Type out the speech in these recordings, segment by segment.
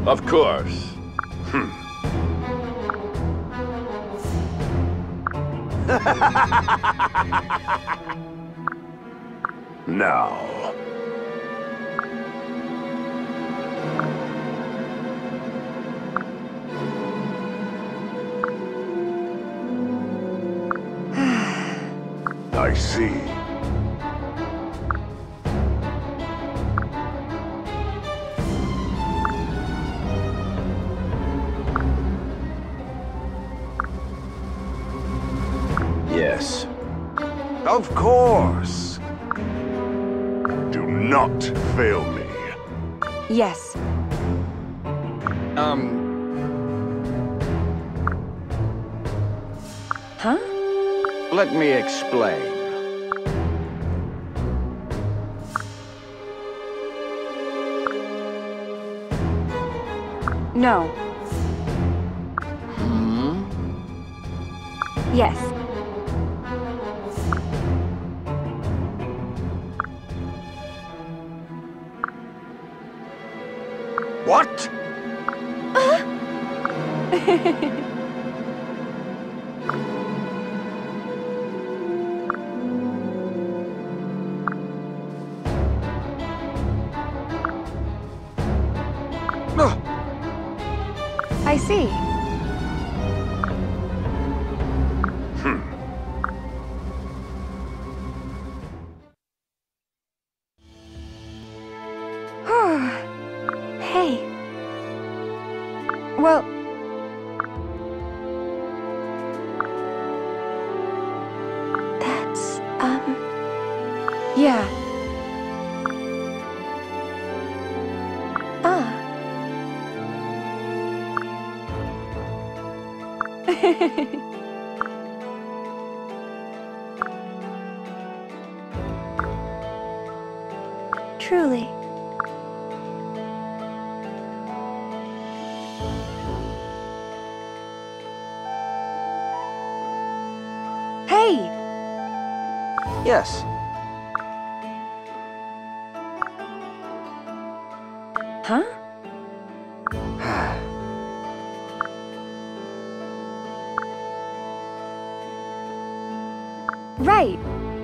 Of course. Now. I see. Yes. Of course. Do not fail me. Yes. Huh? Let me explain. No. Yes. What? I see. Hey. Well... That's, yeah. Ah. Truly. Hey! Yes. Huh? Right.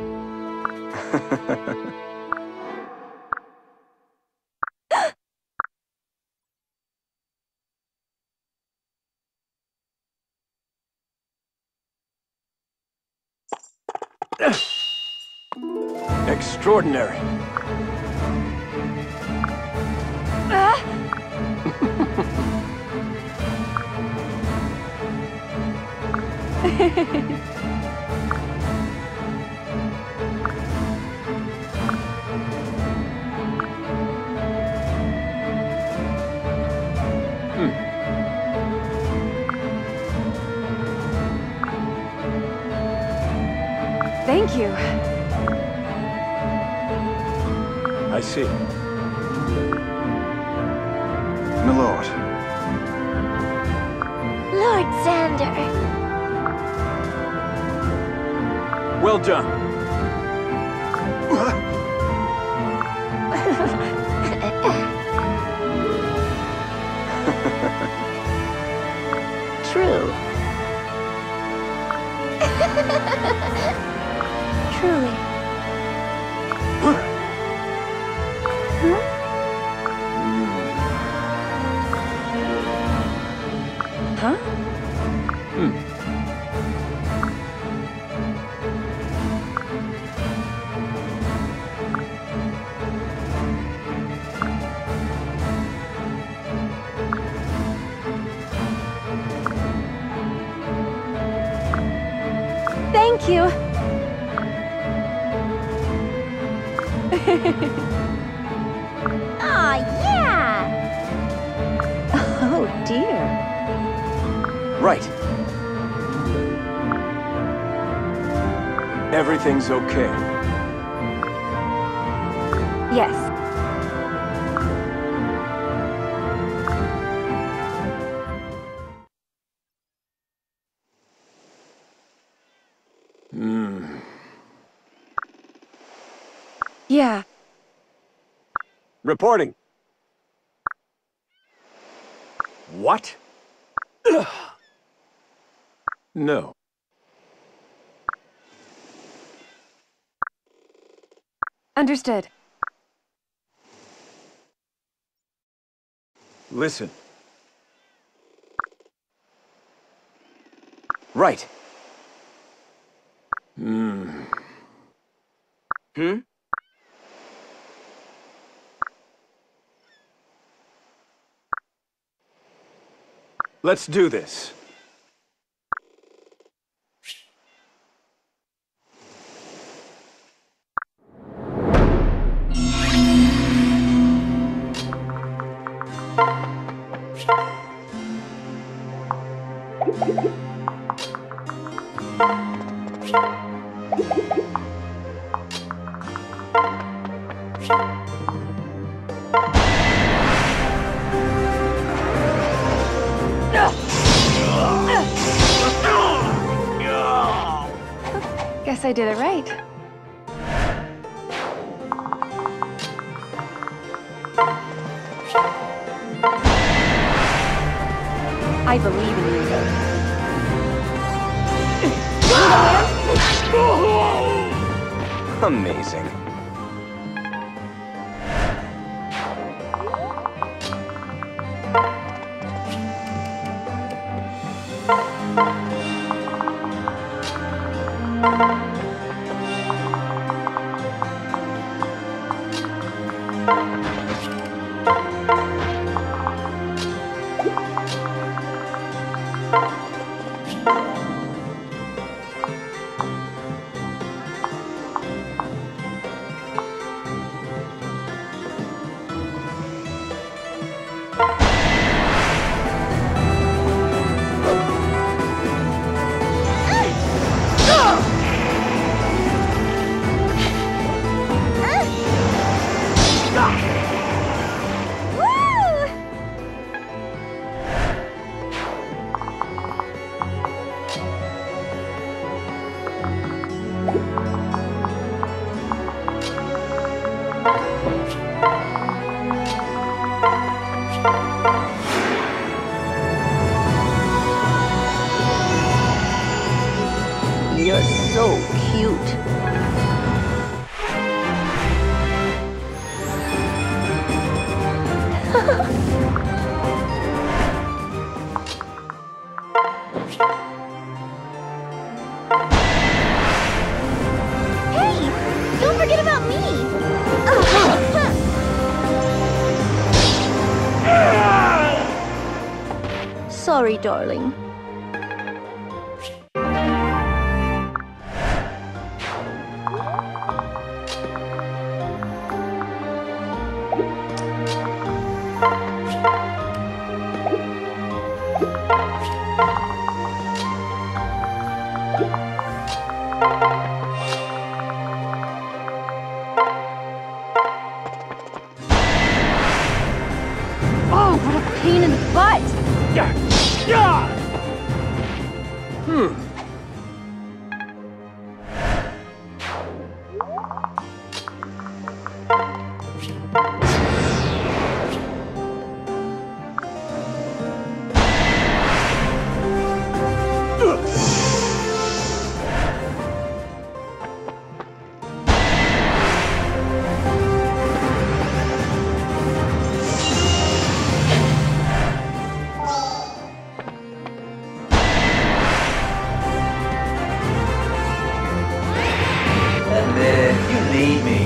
Extraordinary. Thank you. I see. My lord. Lord Xander. Well done. True. Truly. Huh? Huh? Thank you. Aw, yeah! Oh, dear. Right. Everything's okay. Yes. Yeah. Reporting. What? No. Understood. Listen. Right. Hmm? Let's do this. Guess I did it right. I believe in you. Amazing. You're so cute. Hey! Don't forget about me! Sorry, darling. Oh, what a pain in the butt! And then you need me.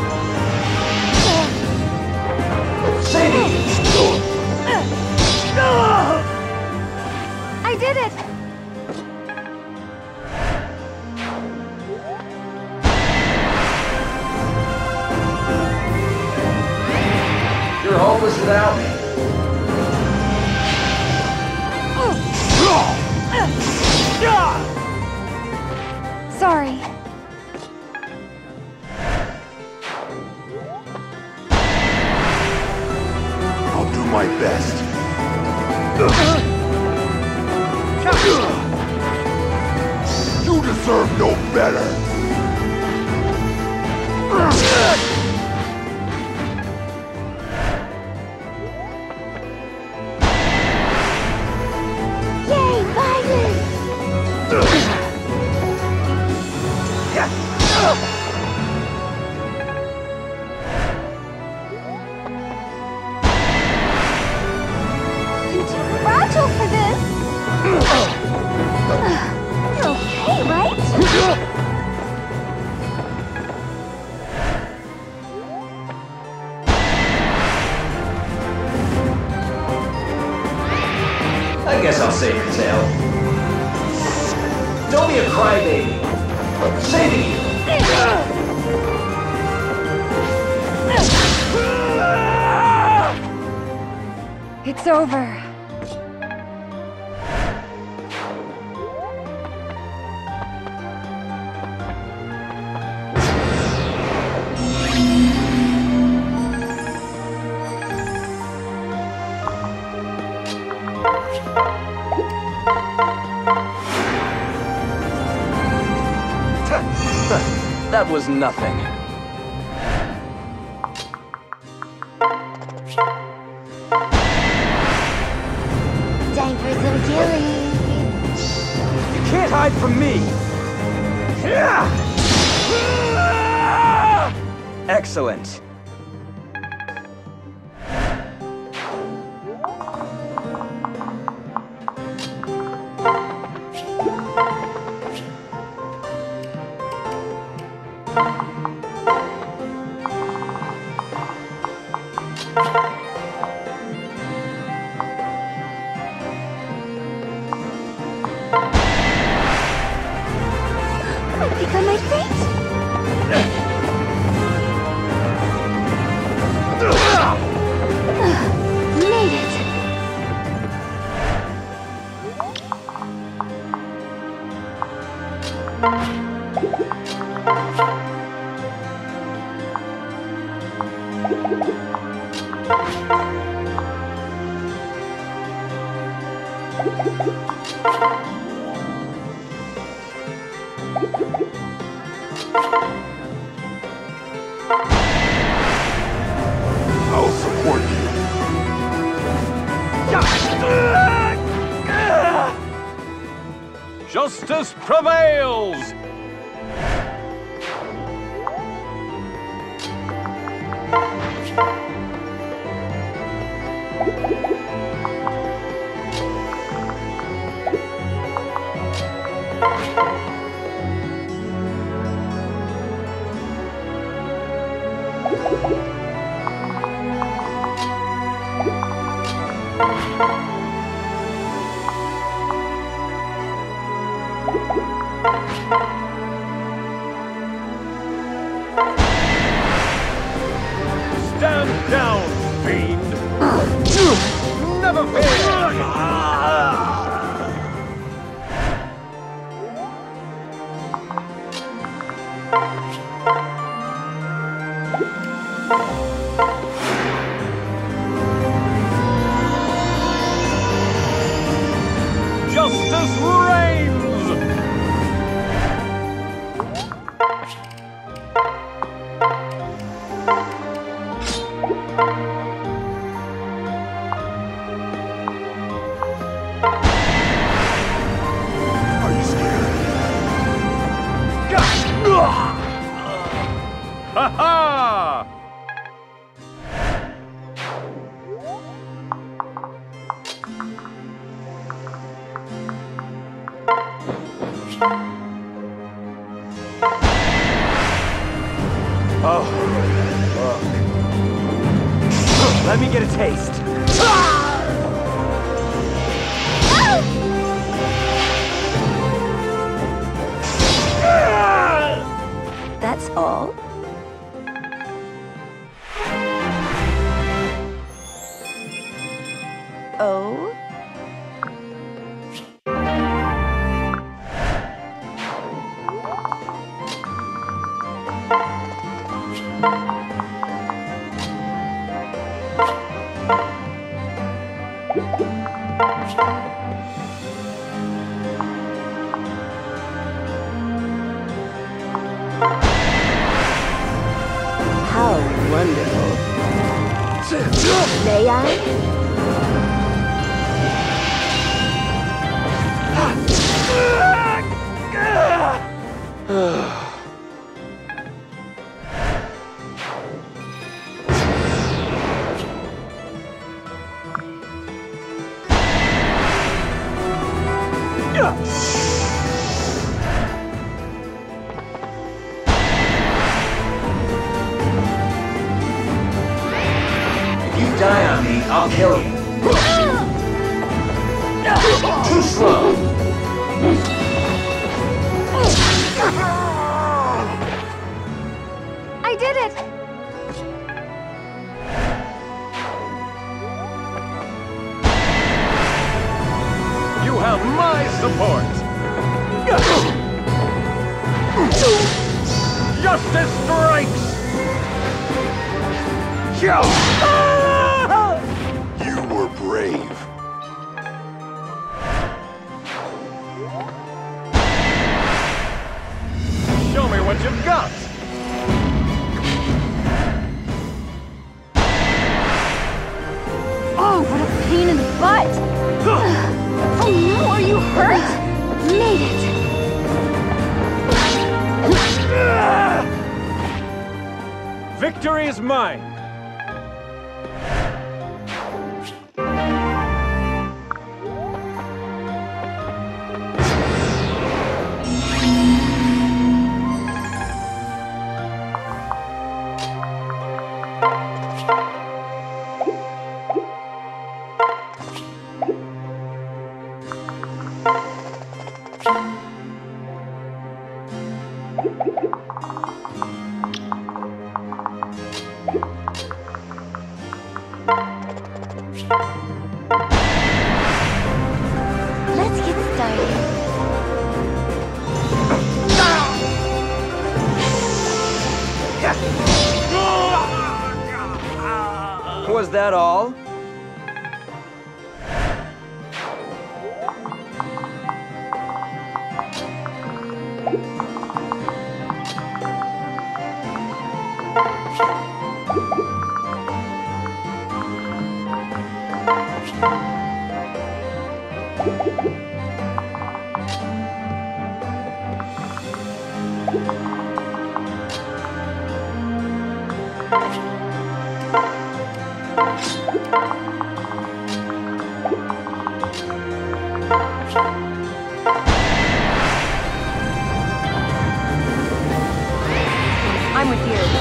I did it! You're hopeless without me. Sorry. I'll do my best. You deserve no better. Don't be a crybaby. Saving you. It's over. That was nothing. Time for some killing. You can't hide from me! Excellent. I think I might faint. Made it. I'll support you. Justice prevails! Stand down, fiend! Never fear! Justice reigns! Are you scared? Ha ha! Oh, look. Let me get a taste. That's all? Oh? How wonderful. Leia? If you die on me, I'll kill you. Too slow. Justice strikes! You were brave. Show me what you've got! Oh, what a pain in the butt! Oh no, are you hurt? Made it! Victory is mine! Let's get started. Was that all? I'm with you.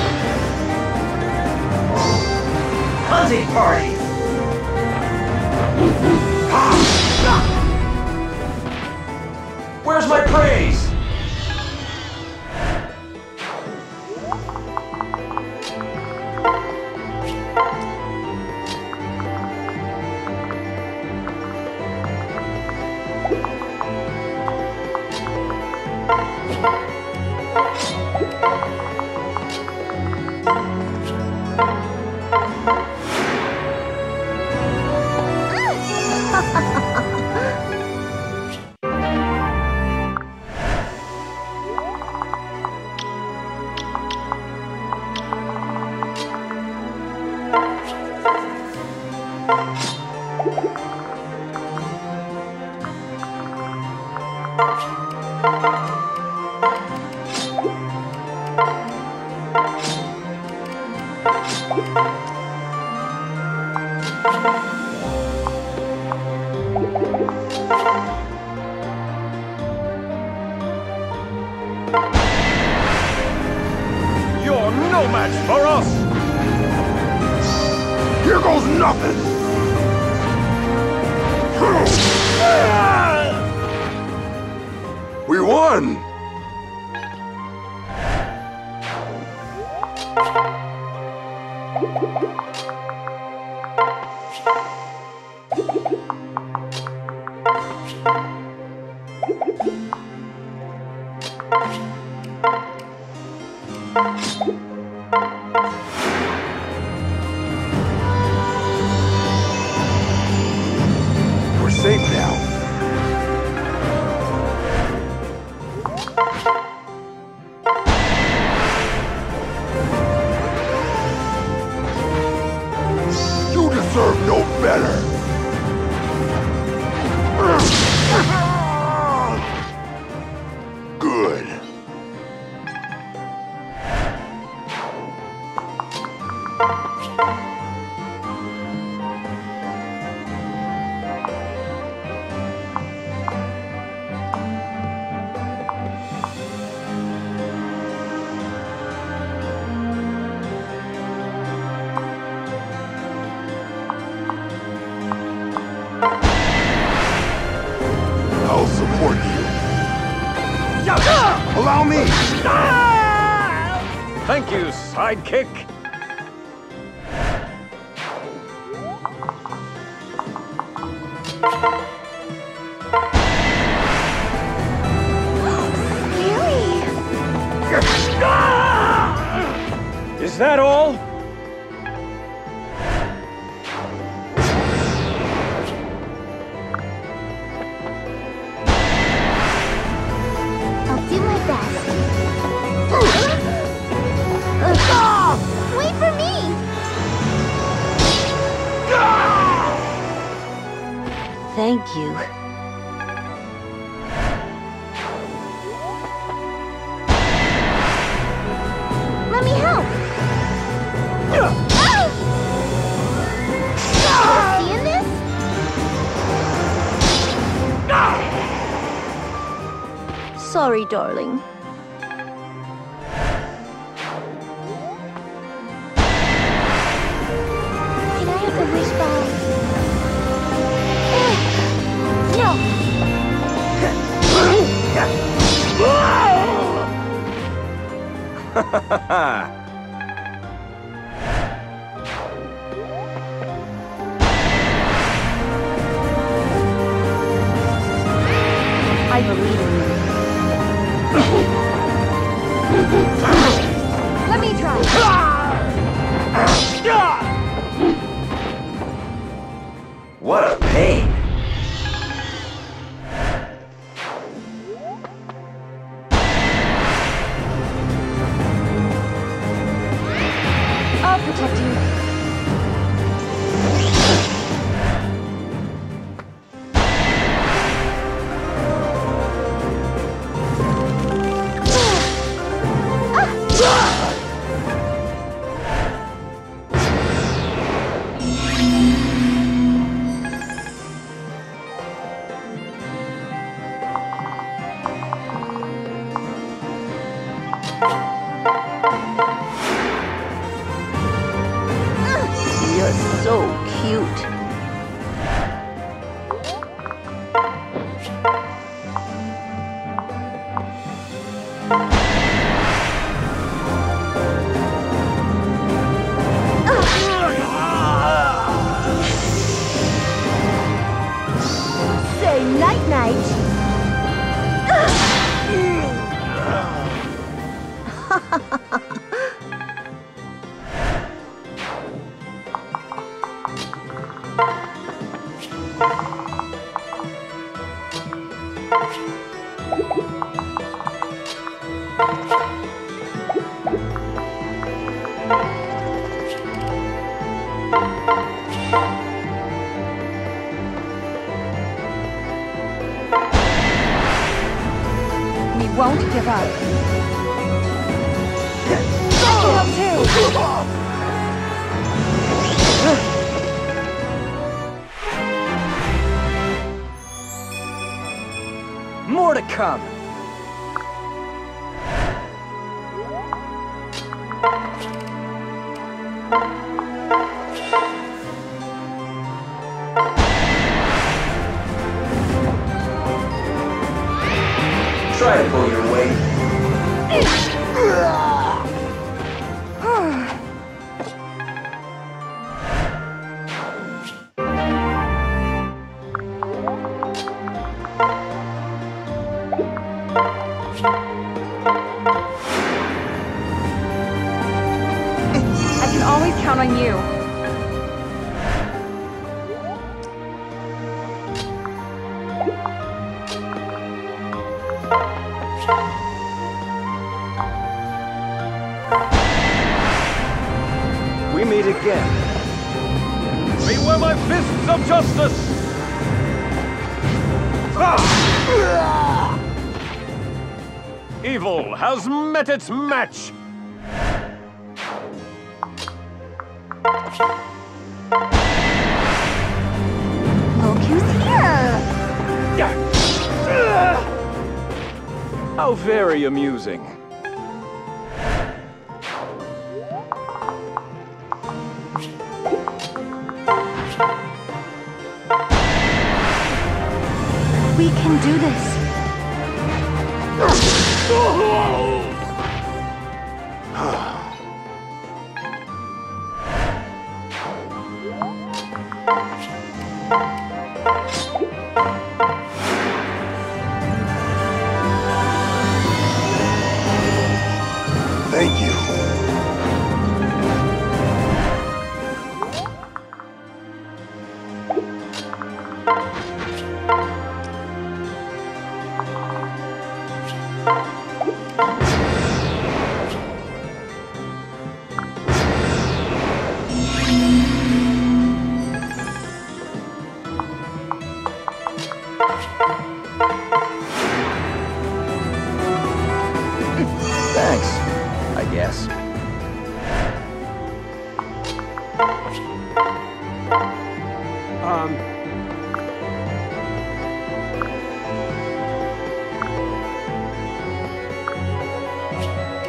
Hunting party! Where's my praise? You're no match for us! Here goes nothing! We won! We're safe now. You deserve no better. Good. I'll support you. Allow me! Thank you, sidekick! Is that all? I'll do my best. Wait for me! Thank you. Let me help! Seeing this? Sorry, darling. Can I have the wish ball? No! I believe in you. Let me try! What a pain! I'll protect you. You're so cute. Say night-night. We won't give up. That can help too. More to come. Try to pull your weight. I can always count on you. We meet again. Beware my fists of justice! Evil has met its match! Look who's here! How very amusing. We can do this. Thank you.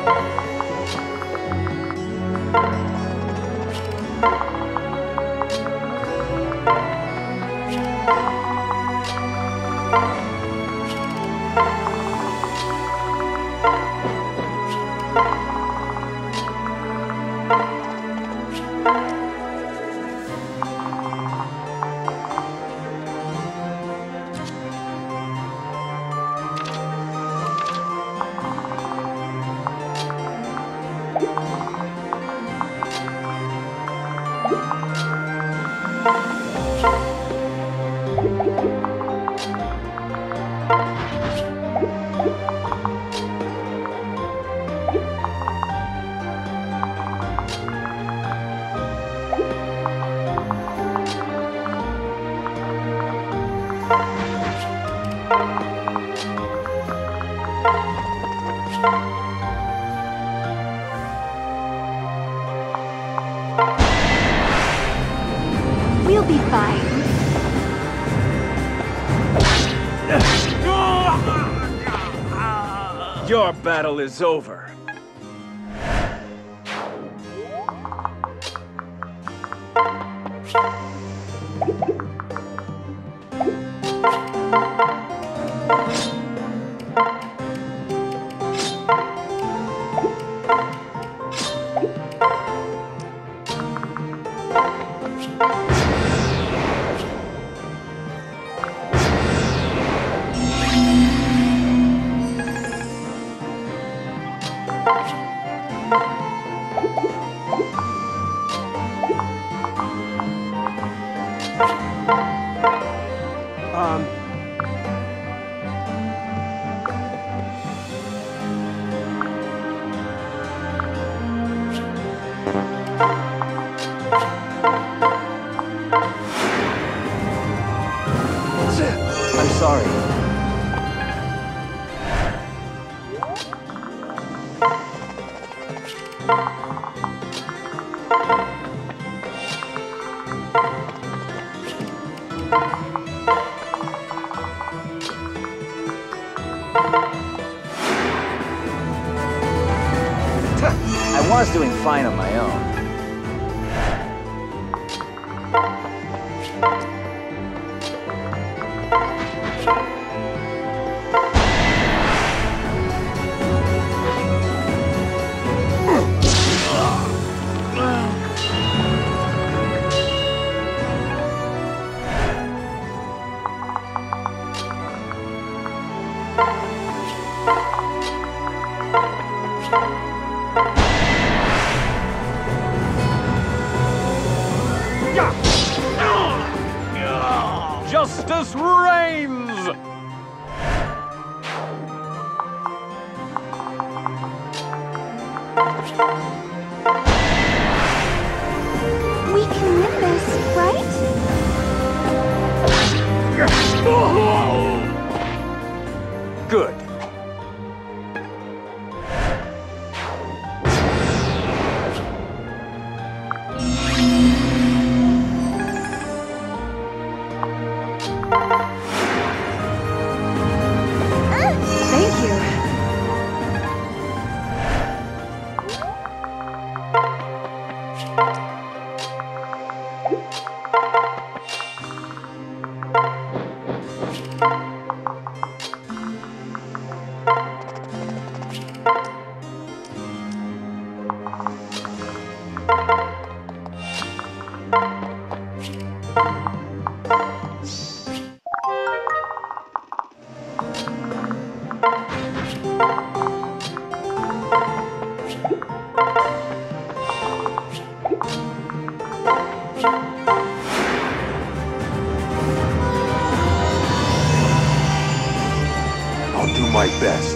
We'll be fine. Your battle is over. I'm sorry. I was doing fine on my own. Justice reigns! We can win this, right? Good. Thank you. I'll do my best.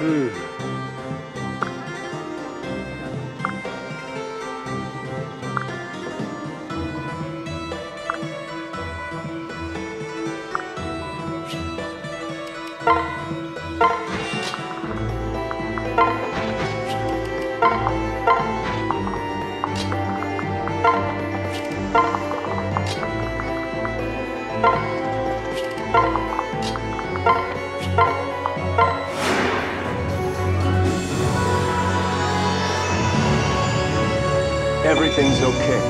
Everything's okay.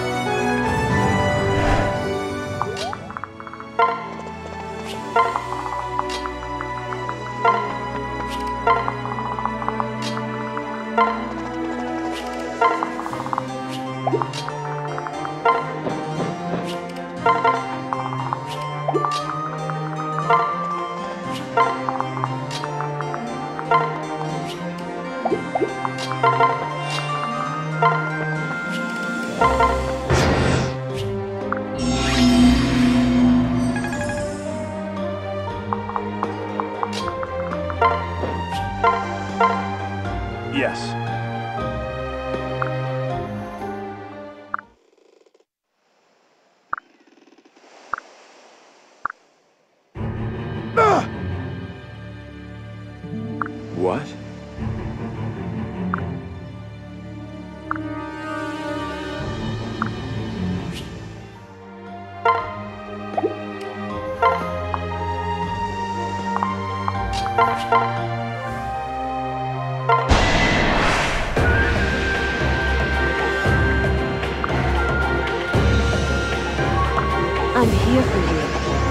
Yes. What? I'm here for you.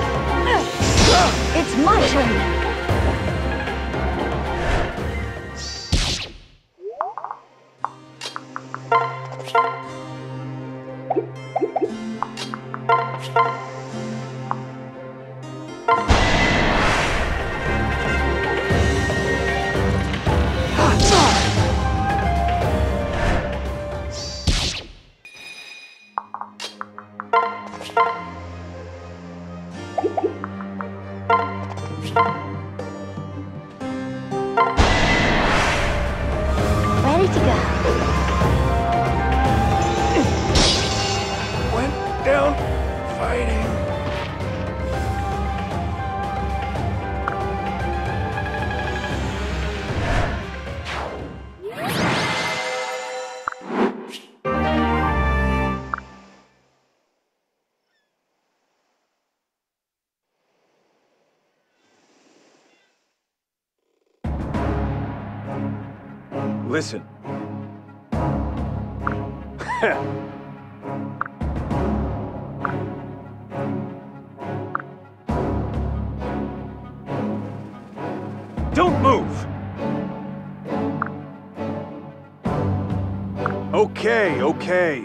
It's my turn. Ready to go. Went down fighting. Listen. Don't move! Okay, okay.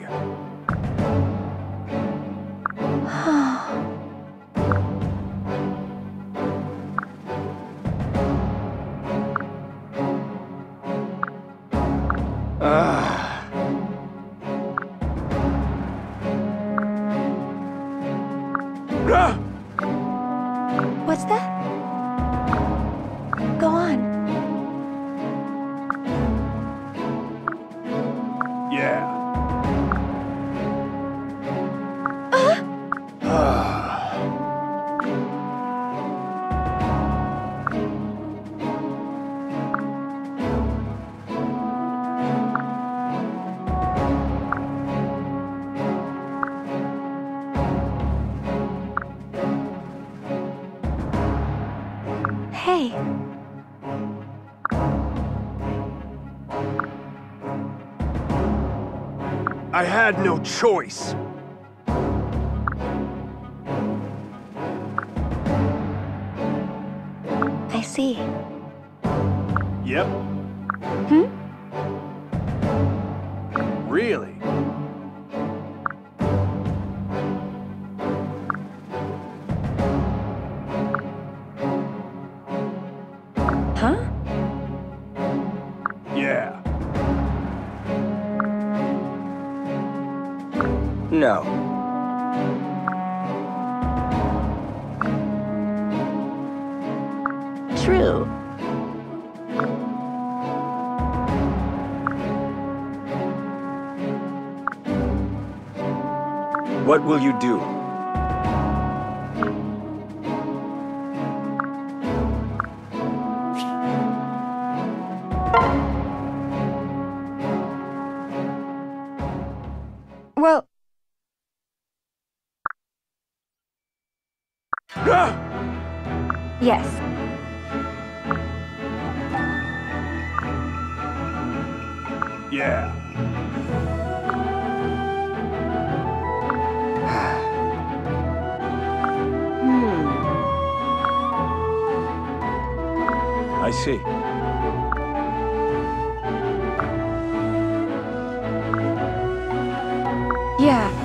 What's that? Go on. Yeah. Hey. I had no choice. I see. Yep. Really? Huh? Yeah. No. True. What will you do? Well, Ah! yes. Yeah. I see. Yeah.